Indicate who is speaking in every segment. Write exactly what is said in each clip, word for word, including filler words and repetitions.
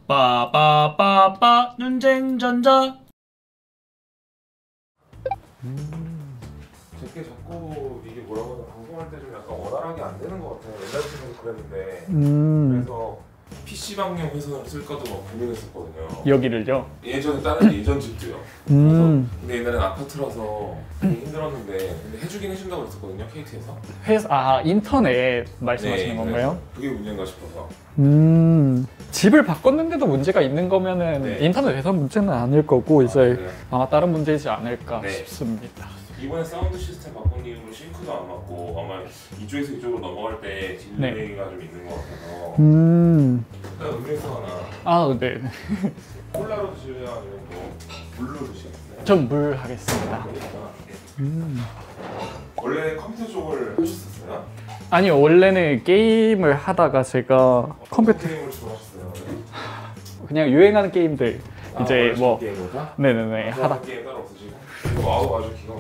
Speaker 1: 빠빠빠빠 눈쟁전자.
Speaker 2: 음. 제게 자꾸 이게 뭐라고 하나 방송할 때 좀 약간 원활하게 안 되는 것 같아요. 옛날부터 그랬는데
Speaker 1: 음.
Speaker 2: 그래서 피씨방용 회선을 쓸까도 막 고민했었거든요.
Speaker 1: 여기를요?
Speaker 2: 예전에 다른 예전 집도요.
Speaker 1: 음.
Speaker 2: 그래서 근데 옛날엔 아파트라서 되게 힘들었는데 근데 해주긴 해준다고 그랬었거든요. 케이티에서.
Speaker 1: 회사 아 인터넷 말씀하시는
Speaker 2: 네,
Speaker 1: 건가요?
Speaker 2: 그게 문제인가 싶어서.
Speaker 1: 음. 집을 바꿨는데도 문제가 있는 거면은
Speaker 2: 네.
Speaker 1: 인터넷 회선 문제는 아닐 거고 이제
Speaker 2: 아, 그래요?
Speaker 1: 아마 다른 문제이지 않을까
Speaker 2: 네.
Speaker 1: 싶습니다.
Speaker 2: 이번에 사운드 시스템 바꾼 이후로 싱크도 안 맞고 아마 이쪽에서 이쪽으로 넘어갈 때 딜레이가 좀 있는 것 같아서.
Speaker 1: 음.
Speaker 2: 일단 음료수 하나.
Speaker 1: 아 네.
Speaker 2: 콜라로 드시려고 아니면 뭐 물로 드시겠어요?
Speaker 1: 전 물 하겠습니다. 음.
Speaker 2: 원래 컴퓨터 쪽을 하셨었어요?
Speaker 1: 아니 원래는 게임을 하다가 제가 컴퓨터
Speaker 2: 게임을 좋아하셨어요?
Speaker 1: 그냥 유행하는 게임들
Speaker 2: 아,
Speaker 1: 이제 뭐
Speaker 2: 게임을 다?
Speaker 1: 네네네 하다
Speaker 2: 하다 게임 따로 없으시고? 이거 아우 아주 기가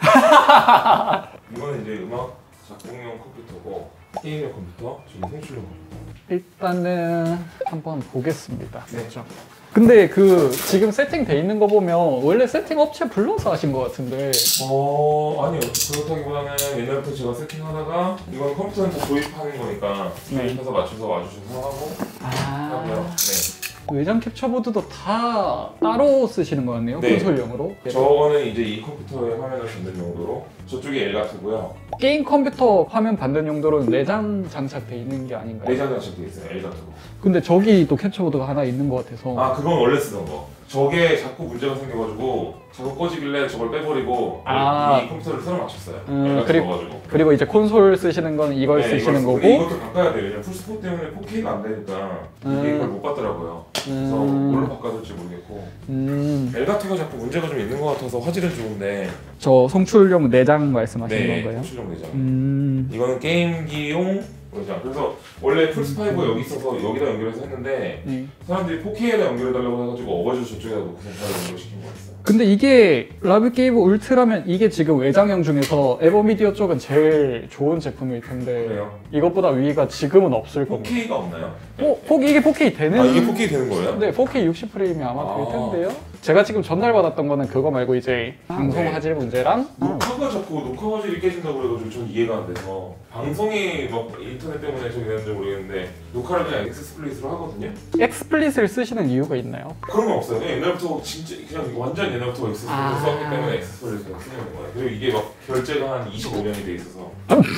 Speaker 2: 막힌데. 이거는 이제 음악 작곡용 컴퓨터고 게임용 컴퓨터, 지금 송출용 컴퓨터.
Speaker 1: 일단은 한번 보겠습니다.
Speaker 2: 네.
Speaker 1: 그렇죠. 근데 그 지금 세팅돼 있는 거 보면 원래 세팅 업체 불러서 하신 것 같은데.
Speaker 2: 어 아니요, 그렇다기보다는 옛날부터 제가 세팅하다가 이건 컴퓨터는 다 조입하는 거니까
Speaker 1: 네.
Speaker 2: 조입해서 맞춰서 와주셔서 하고 하고요.
Speaker 1: 아
Speaker 2: 네.
Speaker 1: 외장 캡처보드도 다 따로 쓰시는 거 같네요.
Speaker 2: 네.
Speaker 1: 콘솔용으로.
Speaker 2: 저거는 이제 이 컴퓨터의 화면을 받는 용도로, 저쪽이 엘가토고요.
Speaker 1: 게임 컴퓨터 화면 받는 용도로는 내장 장착돼 있는 게 아닌가요?
Speaker 2: 내장 장착돼 있어요, 엘가토로.
Speaker 1: 근데 저기도 캡처보드가 하나 있는 것 같아서.
Speaker 2: 아, 그건 원래 쓰던 거. 저게 자꾸 문제가 생겨가지고 자꾸 꺼지길래 저걸 빼버리고
Speaker 1: 아.
Speaker 2: 이 컴퓨터를 새로 맞췄어요.
Speaker 1: 음,
Speaker 2: 엘가토
Speaker 1: 그리고-
Speaker 2: 넣어가지고.
Speaker 1: 그리고 이제 콘솔 쓰시는 건 이걸
Speaker 2: 네,
Speaker 1: 쓰시는
Speaker 2: 이걸-
Speaker 1: 거고.
Speaker 2: 근데 이것도 바꿔야 돼요. 왜냐면 풀스포 때문에 포케이가 안 되니까
Speaker 1: 음.
Speaker 2: 이게 이걸 못 받더라고요. 그래서
Speaker 1: 음.
Speaker 2: 뭘로 바꿔줄지 모르겠고.
Speaker 1: 음.
Speaker 2: 엘가토가 자꾸 문제가 좀 있는 것 같아서 화질은 좋은데.
Speaker 1: 저 송출용 내장 말씀하시는
Speaker 2: 네,
Speaker 1: 건가요?
Speaker 2: 송출용 내장.
Speaker 1: 음.
Speaker 2: 이거는 게임기용 내장. 그래서 원래 플스파이브가 여기 있어서 여기다 연결해서 했는데
Speaker 1: 네.
Speaker 2: 사람들이 포케이에다 연결해달라고 해가지고 어거지 저쪽에다 놓고서 바로 연결시킨 거였어요.
Speaker 1: 근데 이게 라브게이브 울트라면 이게 지금 외장형 중에서 에버미디어 쪽은 제일 좋은 제품일 텐데
Speaker 2: 그래요?
Speaker 1: 이것보다 위가 지금은 없을 겁니다.
Speaker 2: 포케이가 없나요?
Speaker 1: 어, 포, 이게 포케이 되는?
Speaker 2: 아, 이게 포케이 되는 거예요?
Speaker 1: 네, 포케이 육십 프레임이 아마
Speaker 2: 아.
Speaker 1: 될 텐데요. 제가 지금 전달받았던 거는 그거 말고 이제 방송
Speaker 2: 네.
Speaker 1: 화질 문제랑
Speaker 2: 녹화가 자꾸 녹화 화질이 깨진다고 그래가지고 전 이해가 안 돼서 방송이 막 인터넷 때문에 저기 되는지 모르겠는데 녹화를 그냥 엑스플릿으로 하거든요?
Speaker 1: 엑스플릿을 쓰시는 이유가 있나요?
Speaker 2: 그런 건 없어요. 그냥 옛날부터 진짜 그냥 완전 옛날부터 엑스플릿을
Speaker 1: 아.
Speaker 2: 썼기 때문에 엑스플릿을 그냥 쓰는 거예요. 그리고 이게 막 결제가 한 이십오 년이 돼 있어서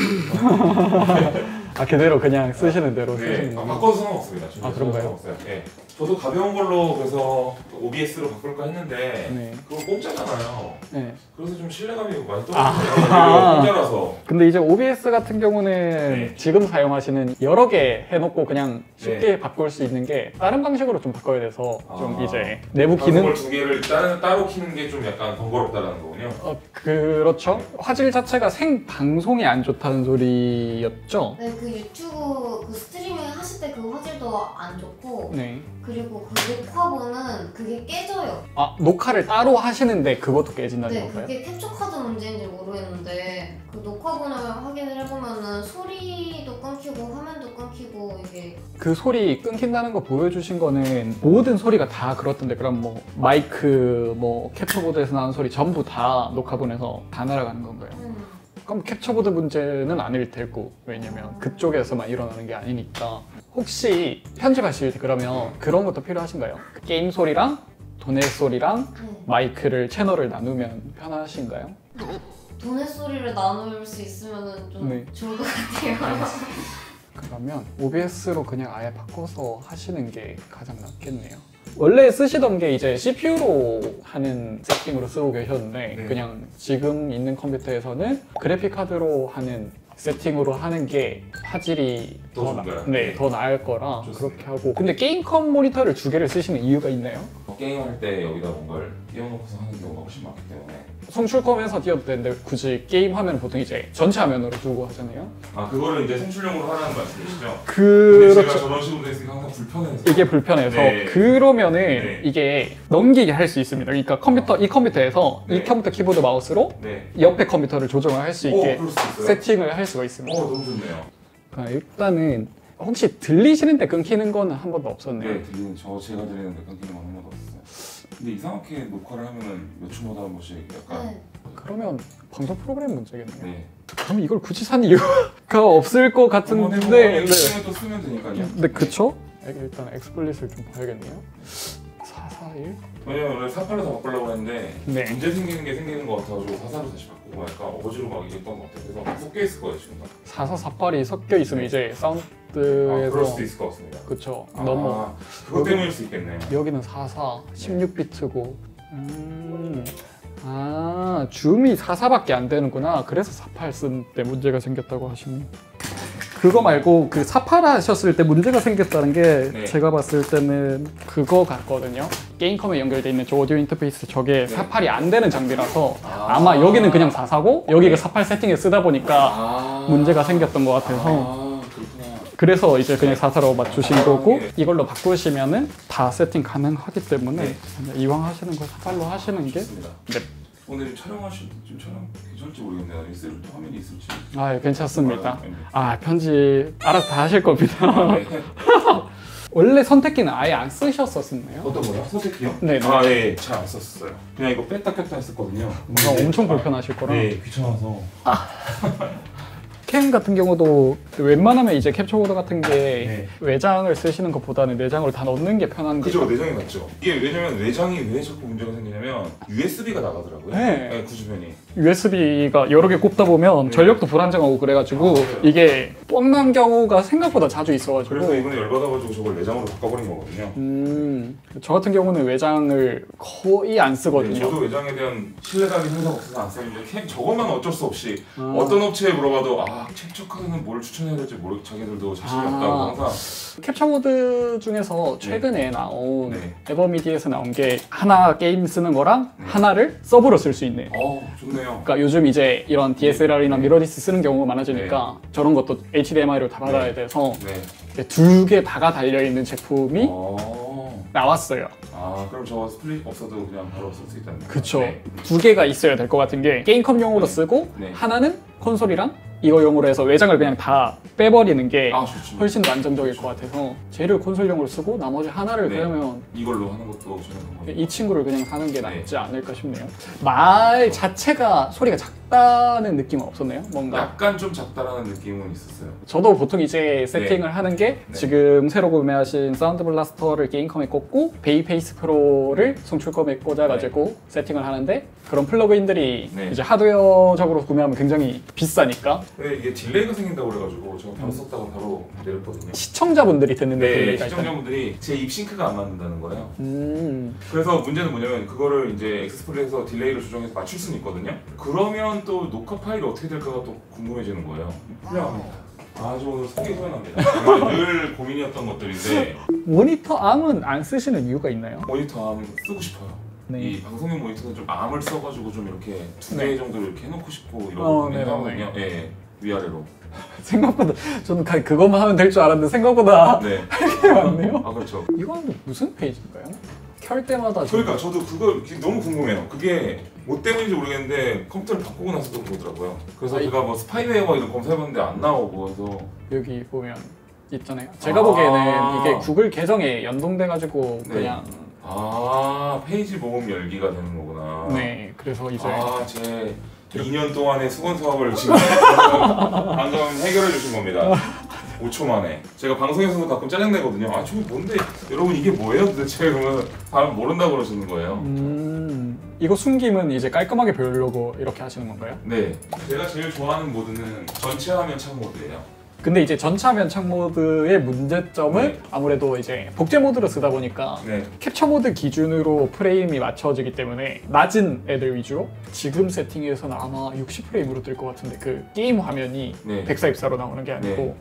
Speaker 1: 아 그대로 그냥 쓰시는 대로
Speaker 2: 네,
Speaker 1: 쓰시는
Speaker 2: 아,
Speaker 1: 거예요?
Speaker 2: 바꿔도 상관없습니다.
Speaker 1: 아, 그런가요?
Speaker 2: 상관없어요. 네. 저도 가벼운 걸로 그래서 오비에스로 바꿀까 했는데
Speaker 1: 네.
Speaker 2: 그거 공짜잖아요.
Speaker 1: 네.
Speaker 2: 그래서 좀 신뢰감이 많이
Speaker 1: 아.
Speaker 2: 떨어져요. 공짜라서.
Speaker 1: 근데 이제 오비에스 같은 경우는
Speaker 2: 네.
Speaker 1: 지금 사용하시는 여러 개 해놓고 그냥 쉽게
Speaker 2: 네.
Speaker 1: 바꿀 수 있는 게 다른 방식으로 좀 바꿔야 돼서 좀
Speaker 2: 아.
Speaker 1: 이제 내부
Speaker 2: 기능
Speaker 1: 기능
Speaker 2: 두 개를 따로, 따로 키는 게 좀 약간 번거롭다는 거군요.
Speaker 1: 어, 그렇죠. 화질 자체가 생 방송이 안 좋다는 소리였죠.
Speaker 3: 네, 그 유튜브 그 스트리밍 하실 때 그 화질도 안 좋고
Speaker 1: 네.
Speaker 3: 그리고 그 녹화본은 그게 깨져요.
Speaker 1: 아 녹화를 따로 하시는데 그것도 깨진다는
Speaker 3: 네,
Speaker 1: 건가요?
Speaker 3: 그게 캡처 카드 문제인지 모르겠는데 그 녹화본을 확인을 해보면은 소리도 끊기고 화면도 끊기고 이게
Speaker 1: 그 소리 끊긴다는 거 보여주신 거는 모든 소리가 다 그렇던데 그럼 뭐 마이크 뭐 캡처보드에서 나는 소리 전부 다 녹화본에서 다 날아가는 건가요?
Speaker 3: 음,
Speaker 1: 그럼 캡처보드 문제는 아닐 테고 왜냐면 그쪽에서만 일어나는 게 아니니까 혹시 편집하실 때 그러면 그런 것도 필요하신가요? 게임 소리랑 도넷 소리랑
Speaker 3: 네.
Speaker 1: 마이크를 채널을 나누면 편하신가요?
Speaker 3: 돈의 소리를 나눌 수 있으면 좀
Speaker 1: 네.
Speaker 3: 좋을 것 같아요.
Speaker 1: 그러면 오비에스로 그냥 아예 바꿔서 하시는 게 가장 낫겠네요. 원래 쓰시던 게 이제 씨피유로 하는 세팅으로 쓰고 계셨는데
Speaker 2: 네.
Speaker 1: 그냥 지금 있는 컴퓨터에서는 그래픽 카드로 하는 세팅으로 하는 게 화질이
Speaker 2: 더
Speaker 1: 더, 나,
Speaker 2: 좋은가요?
Speaker 1: 네,
Speaker 2: 네.
Speaker 1: 더 나을 거라
Speaker 2: 좋습니다.
Speaker 1: 그렇게 하고 근데 게임컴 모니터를 두 개를 쓰시는 이유가 있나요?
Speaker 2: 게임할 때 여기다 뭔가를 띄워놓고서 하는 경우가 훨씬 많기 때문에.
Speaker 1: 송출컴에서 띄워도 되는데 굳이 게임 화면은 보통 이제 전체 화면으로 두고 하잖아요.
Speaker 2: 아, 그거를 이제 송출용으로 하라는 말씀이시죠? 근데 제가
Speaker 1: 그렇죠.
Speaker 2: 저런 식으로 돼 있으니까 항상 불편해서.
Speaker 1: 이게 불편해서
Speaker 2: 네.
Speaker 1: 그러면은
Speaker 2: 네.
Speaker 1: 이게 넘기게 할 수 있습니다. 그러니까 컴퓨터 이 컴퓨터에서
Speaker 2: 네.
Speaker 1: 이 컴퓨터 키보드 마우스로
Speaker 2: 네.
Speaker 1: 옆에 컴퓨터를 조정을 할 수
Speaker 2: 어,
Speaker 1: 있게
Speaker 2: 그럴 수 있어요?
Speaker 1: 세팅을 할 수가 있습니다.
Speaker 2: 어, 너무 좋네요.
Speaker 1: 그러니까 일단은 혹시 들리시는데 끊기는 거는 한 번도 없었네요.
Speaker 2: 네, 들리는 저 제가 들리는데 끊기는 건 한 번도 없었어요. 근데 이상하게 녹화를 하면은 몇 초마다 한 번씩 약간
Speaker 3: 네.
Speaker 1: 그러면 방송 프로그램 문제겠네요.
Speaker 2: 네.
Speaker 1: 그럼 이걸 굳이 산 이유가 없을 것 같은데. 네.
Speaker 2: 네. 또 쓰면 되니까요.
Speaker 1: 네, 그쵸? 일단 엑스플릿을 좀 봐야겠네요. 사사일.
Speaker 2: 왜냐면 원래 사팔로 다 바꾸려고 했는데
Speaker 1: 네.
Speaker 2: 문제 생기는 게 생기는 것 같아가지고 사사로 다시 바꾸고 약간 어거지로 막 이랬던 것 같아요. 그래서 섞여 있을 거예요 지금.
Speaker 1: 사사사팔이 섞여 있으면 이제
Speaker 2: 아,
Speaker 1: 사운드에서
Speaker 2: 그럴 수도 있을 것 같습니다.
Speaker 1: 그쵸.
Speaker 2: 아,
Speaker 1: 너무
Speaker 2: 그것 때문일 수 있겠네요.
Speaker 1: 여기는 사사, 십육 비트고. 음. 아, 줌이 사사밖에 안 되는구나. 그래서 사팔 쓴 때 문제가 생겼다고 하시네. 그거 말고 그 사팔 하셨을 때 문제가 생겼다는 게
Speaker 2: 네.
Speaker 1: 제가 봤을 때는 그거 같거든요. 게임컴에 연결돼 있는 저 오디오 인터페이스 저게
Speaker 2: 네.
Speaker 1: 사팔이 안 되는 장비라서
Speaker 2: 아.
Speaker 1: 아마 여기는 그냥 사사고 여기가
Speaker 2: 네.
Speaker 1: 사팔 세팅에 쓰다 보니까
Speaker 2: 아.
Speaker 1: 문제가 생겼던 것 같아서
Speaker 2: 아, 그렇구나.
Speaker 1: 그래서 이제 그냥 사사로 맞추신 거고
Speaker 2: 네.
Speaker 1: 이걸로 바꾸시면은 다 세팅 가능하기 때문에
Speaker 2: 네.
Speaker 1: 그냥 이왕 하시는 거 사팔로 하시는 게
Speaker 2: 좋습니다.
Speaker 1: 네.
Speaker 2: 오늘 촬영하실 때 좀 촬영 괜찮을지 모르겠네요. 있을 또 화면이 있을지.
Speaker 1: 아, 괜찮습니다.
Speaker 2: 네.
Speaker 1: 아, 편집 알아서 다 하실 겁니다.
Speaker 2: 아, 네.
Speaker 1: 원래 선택기는 아예 안 쓰셨었나요?
Speaker 2: 어떤 거요? 선택기요?
Speaker 1: 네, 네.
Speaker 2: 아, 네. 잘 안 썼어요. 그냥 이거 뺐다 꼈다 했었거든요.
Speaker 1: 뭔가 엄청 불편하실 거라.
Speaker 2: 네, 귀찮아서.
Speaker 1: 캠 같은 경우도 웬만하면 이제 캡처보드 같은 게
Speaker 2: 네.
Speaker 1: 외장을 쓰시는 것보다는 내장으로 다 넣는 게 편한 게
Speaker 2: 그죠, 내장이 낫죠. 이게 왜냐면 내장이 왜 자꾸 문제가 생기냐면 유에스비가 나가더라고요.
Speaker 1: 네.
Speaker 2: 네, 구주변이.
Speaker 1: 유에스비가 여러 개 꼽다 보면
Speaker 2: 네.
Speaker 1: 전력도 불안정하고 그래가지고
Speaker 2: 아, 그래요?
Speaker 1: 이게 뻥난 경우가 생각보다 자주 있어가지고
Speaker 2: 그래서 이번에 열받아가지고 저걸 내장으로 바꿔버린 거거든요.
Speaker 1: 음, 저 같은 경우는 외장을 거의 안 쓰거든요.
Speaker 2: 네, 저도 외장에 대한 신뢰감이 항상 없어서 안 쓰는데 캠 저것만 어쩔 수 없이
Speaker 1: 아.
Speaker 2: 어떤 업체에 물어봐도 아 캡처카드는 뭘 추천해야 될지 모르 자기들도 자신이
Speaker 1: 아.
Speaker 2: 없다고 항상.
Speaker 1: 캡처보드 중에서 최근에 나온
Speaker 2: 네.
Speaker 1: 에버미디에서 나온 게 하나 게임 쓰는 거랑
Speaker 2: 네.
Speaker 1: 하나를 서브로 쓸 수 있네요.
Speaker 2: 어 좋네요.
Speaker 1: 그러니까 요즘 이제 이런 디에스엘알이나
Speaker 2: 네.
Speaker 1: 미러리스 쓰는 경우가 많아지니까 저런 것도 에이치디엠아이로 다 받아야
Speaker 2: 네.
Speaker 1: 돼서
Speaker 2: 네.
Speaker 1: 두 개 다가 달려있는 제품이
Speaker 2: 어.
Speaker 1: 나왔어요.
Speaker 2: 아 그럼 저 스플릿 없어도 그냥 바로 쓸 수 있다는 거예요?
Speaker 1: 그쵸.
Speaker 2: 네.
Speaker 1: 두 개가 있어야 될 것 같은 게 게임컴용으로
Speaker 2: 네.
Speaker 1: 쓰고
Speaker 2: 네.
Speaker 1: 하나는 콘솔이랑 이거용으로 해서 외장을 그냥 다 빼버리는 게
Speaker 2: 아 좋죠.
Speaker 1: 훨씬 더 안정적일 것 같아서 쟤를 콘솔용으로 쓰고 나머지 하나를
Speaker 2: 네.
Speaker 1: 그러면
Speaker 2: 이걸로 하는 것도 저는 방법이에요.
Speaker 1: 이 친구를 그냥 사는 게 낫지 않을까 싶네요. 말 자체가 소리가 작다는 느낌은 없었네요. 뭔가
Speaker 2: 약간 좀 작다라는 느낌은 있었어요.
Speaker 1: 저도 보통 이제 세팅을 하는 게
Speaker 2: 네.
Speaker 1: 지금 새로 구매하신 사운드 블라스터를 게임컴에 꽂고 베이페이스 프로를 송출컴에 꽂아가지고 세팅을 하는데 그런 플러그인들이
Speaker 2: 네.
Speaker 1: 이제 하드웨어적으로 구매하면 굉장히 비싸니까
Speaker 2: 근데 이게 딜레이가 생긴다고 그래가지고 제가 바로 썼다가 바로 내렸거든요.
Speaker 1: 시청자분들이 듣는데
Speaker 2: 네,
Speaker 1: 딜레이가 있다.
Speaker 2: 시청자분들이 제 입싱크가 안 맞는다는 거예요.
Speaker 1: 음,
Speaker 2: 그래서 문제는 뭐냐면 그거를 이제 엑스플레이에서 딜레이를 조정해서 맞출 수는 있거든요. 그러면 또 녹화 파일이 어떻게 될까가 또 궁금해지는 거예요. 훌륭합니다. 아주 오늘 속이 후련합니다. 정말 늘 고민이었던 것들인데
Speaker 1: 모니터 암은 안 쓰시는 이유가 있나요?
Speaker 2: 모니터 암 쓰고 싶어요.
Speaker 1: 네.
Speaker 2: 이 방송용 모니터는 좀 암을 써가지고 좀 이렇게 두 개
Speaker 1: 네.
Speaker 2: 정도 이렇게 해놓고 싶고 이런
Speaker 1: 어,
Speaker 2: 고민을
Speaker 1: 네네네.
Speaker 2: 하거든요. 예, 위아래로.
Speaker 1: 생각보다 저는 그냥 그것만 하면 될 줄 알았는데 생각보다
Speaker 2: 네.
Speaker 1: 게 많네요.
Speaker 2: 아 그렇죠.
Speaker 1: 이건 무슨 페이지인가요? 켤 때마다
Speaker 2: 그러니까 저도 그거 너무 궁금해요. 그게 뭐 때문인지 모르겠는데 컴퓨터를 바꾸고 나서도 그러더라고요. 그래서
Speaker 1: 아이.
Speaker 2: 제가 뭐 스파이웨어가 이런 검사해봤는데 안 나오고 그래서
Speaker 1: 여기 보면 있잖아요. 제가
Speaker 2: 아.
Speaker 1: 보기에는 이게 구글 계정에 연동돼가지고
Speaker 2: 네.
Speaker 1: 그냥
Speaker 2: 아 페이지 모음 열기가 되는 거구나.
Speaker 1: 네 그래서 이제
Speaker 2: 아제 이 년 동안의 수건 사업을 지금 방금 해결해 주신 겁니다. 오 초 만에. 제가 방송에서도 가끔 짜증내거든요. 아 저거 뭔데 여러분 이게 뭐예요 도대체 그러면 다들 모른다고 그러시는 거예요.
Speaker 1: 음, 이거 숨김은 이제 깔끔하게 보려고 이렇게 하시는 건가요?
Speaker 2: 네. 제가 제일 좋아하는 모드는 전체 화면 창 모드예요.
Speaker 1: 근데 이제 전차면 창 모드의 문제점은
Speaker 2: 네.
Speaker 1: 아무래도 이제 복제 모드로 쓰다 보니까
Speaker 2: 네.
Speaker 1: 캡처 모드 기준으로 프레임이 맞춰지기 때문에 낮은 애들 위주로 지금 세팅에서는 아마 육십 프레임으로 뜰 것 같은데 그 게임 화면이
Speaker 2: 네.
Speaker 1: 백사십사로 나오는 게 아니고
Speaker 2: 네.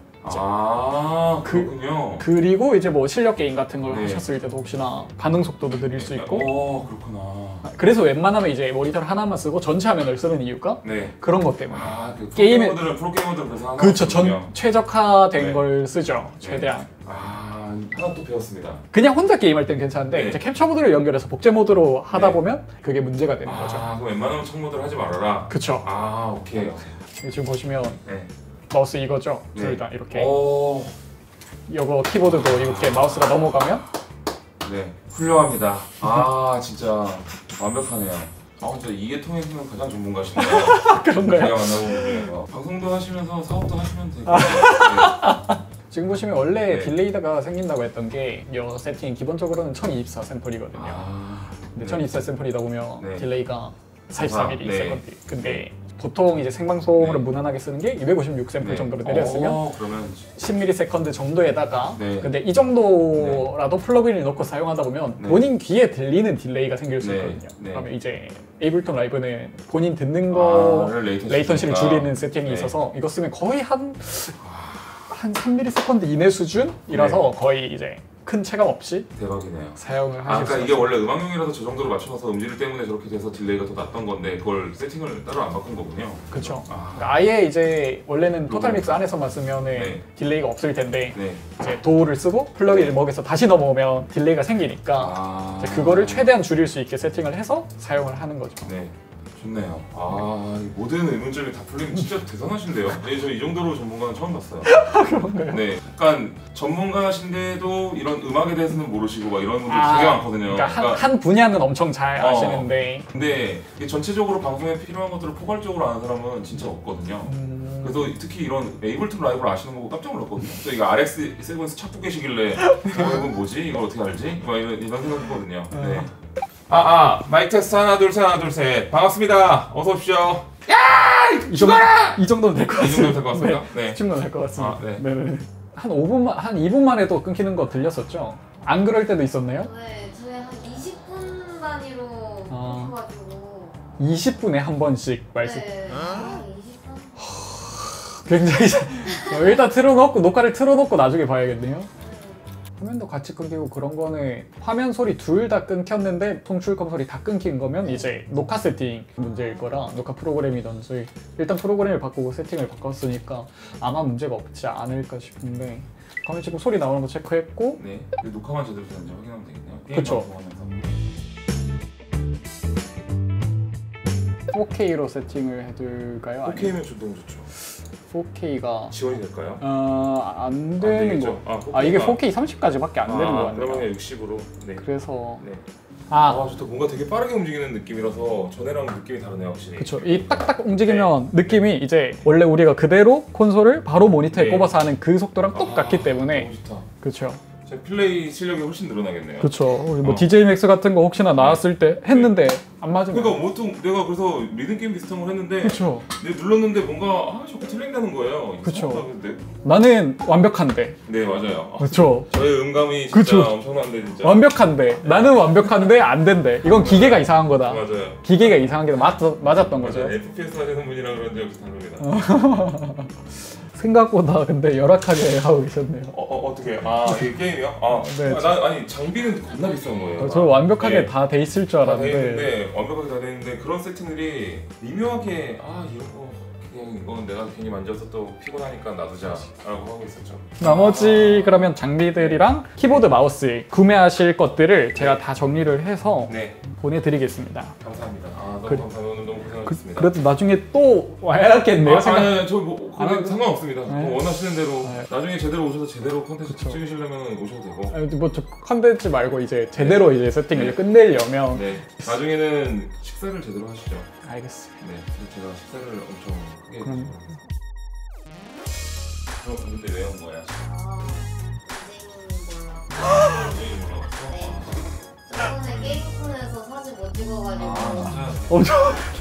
Speaker 2: 아
Speaker 1: 그-
Speaker 2: 그렇군요.
Speaker 1: 그리고 이제 뭐 실력 게임 같은 걸
Speaker 2: 네.
Speaker 1: 하셨을 때도 혹시나 반응 속도도 느릴 수 있고
Speaker 2: 어 그렇구나.
Speaker 1: 그래서 웬만하면 이제 모니터를 하나만 쓰고 전체 화면을 쓰는 이유가
Speaker 2: 네.
Speaker 1: 그런 것 때문에
Speaker 2: 아그
Speaker 1: 게임에-
Speaker 2: 프로게이머들은 프로게이머들은 그래서 하나
Speaker 1: 그렇죠. 전
Speaker 2: 쓰거든요.
Speaker 1: 최적화된
Speaker 2: 네.
Speaker 1: 걸 쓰죠. 최대한.
Speaker 2: 아 하나 또 배웠습니다.
Speaker 1: 그냥 혼자 게임할 땐 괜찮은데
Speaker 2: 네.
Speaker 1: 이제 캡처 모드를 연결해서 복제 모드로 하다
Speaker 2: 네.
Speaker 1: 보면 그게 문제가 되는 거죠.
Speaker 2: 아 그럼 웬만하면 청모드를 하지 말아라.
Speaker 1: 그쵸.
Speaker 2: 아 오케이.
Speaker 1: 지금 보시면
Speaker 2: 네.
Speaker 1: 마우스 이거죠.
Speaker 2: 네.
Speaker 1: 둘 다 이렇게.
Speaker 2: 오
Speaker 1: 이거 키보드도 이렇게 마우스가 넘어가면
Speaker 2: 네, 훌륭합니다. 아 진짜 완벽하네요. 아 진짜 이게 통해서는 가장 전문가시네요.
Speaker 1: 그런가요?
Speaker 2: 제가 만나본 분 중에서 방송도 하시면서 사업도 하시면 되고. 네.
Speaker 1: 지금 보시면 원래
Speaker 2: 네.
Speaker 1: 딜레이가 생긴다고 했던 게 이 세팅 기본적으로는 천이십사 샘플이거든요.
Speaker 2: 아,
Speaker 1: 근데
Speaker 2: 네.
Speaker 1: 천이십사 샘플이다 보면
Speaker 2: 네.
Speaker 1: 딜레이가 사십삼 밀리
Speaker 2: 네.
Speaker 1: 세컨드. 근데 보통 이제 생방송으로
Speaker 2: 네.
Speaker 1: 무난하게 쓰는 게 이백오십육 샘플
Speaker 2: 네.
Speaker 1: 정도로 내렸으면
Speaker 2: 어, 그러면
Speaker 1: 십 밀리 세컨드 정도에다가
Speaker 2: 네.
Speaker 1: 근데 이 정도라도 플러그인을 넣고 사용하다 보면
Speaker 2: 네.
Speaker 1: 본인 귀에 들리는 딜레이가 생길 수
Speaker 2: 네.
Speaker 1: 있거든요.
Speaker 2: 네.
Speaker 1: 그러면 이제 에이블톤 라이브는 본인 듣는 거
Speaker 2: 아, 레이턴시
Speaker 1: 레이턴시를
Speaker 2: 주니까.
Speaker 1: 줄이는 세팅이
Speaker 2: 네.
Speaker 1: 있어서 이거 쓰면 거의 한 한 삼 밀리 세컨드 이내 수준이라서 거의 이제 큰 체감 없이
Speaker 2: 대박이네요.
Speaker 1: 사용을
Speaker 2: 아,
Speaker 1: 하실 수
Speaker 2: 그러니까
Speaker 1: 있어요.
Speaker 2: 이게 원래 음악용이라서 저 정도로 맞춰서 음질 때문에 저렇게 돼서 딜레이가 더 났던 건데 그걸 세팅을 따로 안 바꾼 거군요.
Speaker 1: 그렇죠.
Speaker 2: 아,
Speaker 1: 그러니까 아예 이제 원래는 토탈
Speaker 2: 음.
Speaker 1: 믹스 안에서만 쓰면은
Speaker 2: 네.
Speaker 1: 딜레이가 없을 텐데
Speaker 2: 네.
Speaker 1: 이제 도어를 쓰고 플러그인을 먹여서 다시 넘어오면 딜레이가 생기니까
Speaker 2: 아,
Speaker 1: 이제 그거를 최대한 줄일 수 있게 세팅을 해서 사용을 하는 거죠.
Speaker 2: 네. 좋네요. 아, 이 모든 의문점이 다 풀리면 진짜 대단하신데요. 네, 저 이 정도로 전문가는 처음 봤어요.
Speaker 1: 그런가요?
Speaker 2: 네, 약간 전문가신데도 이런 음악에 대해서는 모르시고 막 이런 분들
Speaker 1: 아,
Speaker 2: 되게 많거든요.
Speaker 1: 그러니까 한, 한 분야는 엄청 잘
Speaker 2: 어.
Speaker 1: 아시는데
Speaker 2: 근데 이게 전체적으로 방송에 필요한 것들을 포괄적으로 아는 사람은 진짜 없거든요.
Speaker 1: 음,
Speaker 2: 그래서 특히 이런 에이블톤 라이브를 아시는 거 보고 깜짝 놀랐거든요. 또 이거 알엑스 세븐에서 찾고 계시길래 어, 이건 뭐지? 이걸 어떻게 알지? 막 이런, 이런 생각했거든요. 네. 아, 아, 마이크 테스트 하나, 둘, 셋, 하나, 둘, 셋. 반갑습니다. 어서 오십시오.
Speaker 1: 이 정도, 이 정도면 될 것
Speaker 2: 이
Speaker 1: 같습니다.
Speaker 2: 정도면 될 것 같습니다. 네.
Speaker 1: 이 정도면 될 것 같습니다.
Speaker 2: 아, 네.
Speaker 1: 네네. 한 오 분만, 한 이 분만 해도 끊기는 거 들렸었죠? 안 그럴 때도 있었나요?
Speaker 3: 네, 저희 한 이십 분 단위로
Speaker 1: 아.
Speaker 3: 해가지고
Speaker 1: 이십 분에 한 번씩 말씀.
Speaker 3: 네, 한 이십 분?
Speaker 1: 굉장히 잘- 어, 일단 틀어놓고 녹화를 틀어놓고 나중에 봐야겠네요. 화면도 같이 끊기고 그런 거는 화면 소리 둘 다 끊겼는데 통출컴 소리 다 끊긴 거면 이제 녹화 세팅 문제일 거라 녹화 프로그램이든지 일단 프로그램을 바꾸고 세팅을 바꿨으니까 아마 문제가 없지 않을까 싶은데 그러면 지금 소리 나오는 거 체크했고
Speaker 2: 네. 그 녹화만 제대로 되는지 확인하면 되겠네요. 게임
Speaker 1: 그쵸.
Speaker 2: 방송하면서.
Speaker 1: 포케이로 세팅을 해둘까요? 아니면
Speaker 2: 오케이면 좀 너무 좋죠.
Speaker 1: 포케이가
Speaker 2: 지원이 될까요?
Speaker 1: 어, 안
Speaker 2: 안
Speaker 1: 되는
Speaker 2: 되겠죠?
Speaker 1: 거.
Speaker 2: 아,
Speaker 1: 아 이게
Speaker 2: 포케이가-
Speaker 1: 포케이 삼십까지밖에 안 되는
Speaker 2: 아,
Speaker 1: 거
Speaker 2: 그러면
Speaker 1: 같네요.
Speaker 2: 육십으로. 네.
Speaker 1: 그래서
Speaker 2: 네.
Speaker 1: 아
Speaker 2: 아, 좋다. 뭔가 되게 빠르게 움직이는 느낌이라서 전에랑 느낌이 다르네요, 확실히.
Speaker 1: 그쵸. 이 딱딱 움직이면 느낌이 이제 원래 우리가 그대로 콘솔을 바로 모니터에
Speaker 2: 네.
Speaker 1: 꼽아서 하는 그 속도랑
Speaker 2: 아,
Speaker 1: 똑같기 때문에
Speaker 2: 너무 좋다.
Speaker 1: 그쵸.
Speaker 2: 제 플레이 실력이 훨씬 늘어나겠네요.
Speaker 1: 그쵸. 우리 뭐
Speaker 2: 어.
Speaker 1: 디제이 맥스 같은 거 혹시나 나왔을 때 했는데 안 맞으면
Speaker 2: 그러니까 보통 내가 그래서 리듬 게임 비슷한 걸 했는데
Speaker 1: 그쵸.
Speaker 2: 내가 눌렀는데 뭔가 아 자꾸 틀린다는 거예요.
Speaker 1: 그쵸.
Speaker 2: 이상하다, 근데.
Speaker 1: 나는 완벽한데
Speaker 2: 네 맞아요. 아,
Speaker 1: 그쵸.
Speaker 2: 저의 음감이 진짜
Speaker 1: 그쵸.
Speaker 2: 엄청난데 진짜.
Speaker 1: 완벽한데 나는 완벽한데 안 된대. 이건 기계가 이상한 거다.
Speaker 2: 맞아요.
Speaker 1: 기계가 이상한 게 맞, 맞았던 거죠.
Speaker 2: 맞아요. 에프피에스 하시는 분이라 그런지 역시 다릅니다.
Speaker 1: 생각보다 근데 열악하게 하고 계셨네요.
Speaker 2: 어, 어 어떻게? 아 이게 게임이요? 아,
Speaker 1: 네,
Speaker 2: 아, 나 아니 장비는 겁나 비싼 거예요.
Speaker 1: 저 완벽하게
Speaker 2: 네.
Speaker 1: 다 돼 있을 줄
Speaker 2: 다 돼
Speaker 1: 알았는데
Speaker 2: 있는데 완벽하게 다 돼 있는데 그런 세팅들이 미묘하게 아 이런 거 그냥 이건 내가 괜히 만져서 또 피곤하니까 놔두자라고 하고 있었죠.
Speaker 1: 나머지 그러면 장비들이랑 키보드 마우스 구매하실 것들을 제가
Speaker 2: 네.
Speaker 1: 다 정리를 해서
Speaker 2: 네
Speaker 1: 보내드리겠습니다.
Speaker 2: 감사합니다. 아 너무
Speaker 1: 그-
Speaker 2: 감사합니다. 오늘 너무
Speaker 1: 그,
Speaker 2: 고생하셨습니다.
Speaker 1: 그래도 나중에 또 와야겠네요.
Speaker 2: 아,
Speaker 1: 생각...
Speaker 2: 아니, 아니, 저뭐
Speaker 1: 안
Speaker 2: 그건
Speaker 1: 하고-
Speaker 2: 상관없습니다.
Speaker 1: 네.
Speaker 2: 뭐 원하시는 대로
Speaker 1: 네.
Speaker 2: 나중에 제대로 오셔서 제대로 콘텐츠
Speaker 1: 그쵸.
Speaker 2: 찍으시려면 오셔도 되고.
Speaker 1: 아니, 뭐저 컨텐츠 말고 이제 제대로 이제 세팅을 끝내려면
Speaker 2: 네 나중에는 식사를 제대로 하시죠.
Speaker 1: 알겠습니다.
Speaker 2: 네 근데 제가 식사를 엄청 크게
Speaker 1: 그럼-
Speaker 2: 해드리고. 그럼 근데 왜 온 거야?
Speaker 3: 아, 선생님이 몰라.
Speaker 2: 왜 몰라봤어?
Speaker 3: 네. 저번에 게임콘에서 사진 못 찍어가지고
Speaker 2: 아 진짜
Speaker 1: 엄청